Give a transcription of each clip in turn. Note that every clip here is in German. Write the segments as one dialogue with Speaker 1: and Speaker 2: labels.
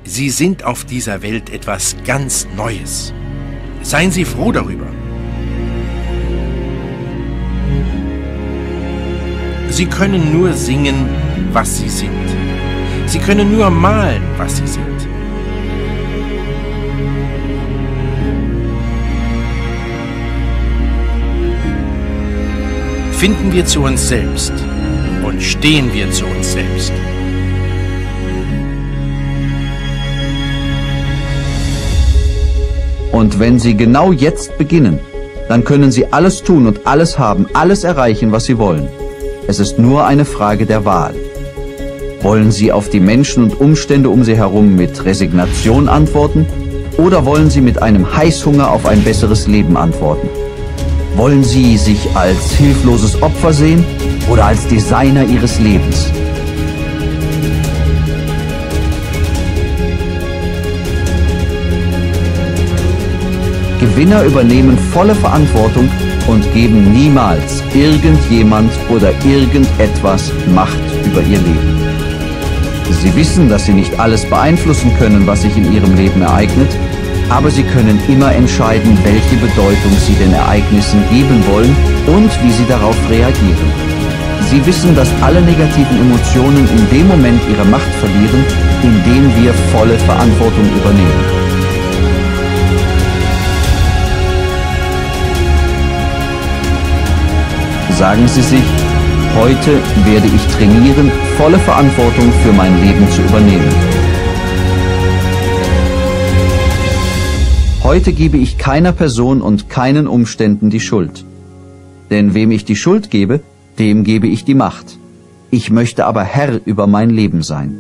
Speaker 1: Sie sind auf dieser Welt etwas ganz Neues. Seien Sie froh darüber. Sie können nur singen, was Sie sind. Sie können nur malen, was Sie sind. Finden wir zu uns selbst und stehen wir zu uns selbst.
Speaker 2: Und wenn Sie genau jetzt beginnen, dann können Sie alles tun und alles haben, alles erreichen, was Sie wollen. Es ist nur eine Frage der Wahl. Wollen Sie auf die Menschen und Umstände um Sie herum mit Resignation antworten oder wollen Sie mit einem Heißhunger auf ein besseres Leben antworten? Wollen Sie sich als hilfloses Opfer sehen oder als Designer Ihres Lebens? Gewinner übernehmen volle Verantwortung und geben niemals irgendjemand oder irgendetwas Macht über ihr Leben. Sie wissen, dass Sie nicht alles beeinflussen können, was sich in Ihrem Leben ereignet, aber Sie können immer entscheiden, welche Bedeutung Sie den Ereignissen geben wollen und wie Sie darauf reagieren. Sie wissen, dass alle negativen Emotionen in dem Moment ihre Macht verlieren, in dem wir volle Verantwortung übernehmen. Sagen Sie sich, heute werde ich trainieren, volle Verantwortung für mein Leben zu übernehmen. Heute gebe ich keiner Person und keinen Umständen die Schuld. Denn wem ich die Schuld gebe, dem gebe ich die Macht. Ich möchte aber Herr über mein Leben sein.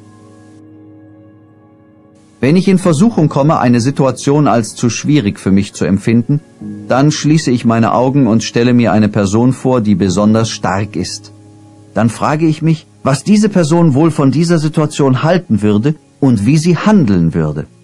Speaker 2: Wenn ich in Versuchung komme, eine Situation als zu schwierig für mich zu empfinden, dann schließe ich meine Augen und stelle mir eine Person vor, die besonders stark ist. Dann frage ich mich, was diese Person wohl von dieser Situation halten würde und wie sie handeln würde.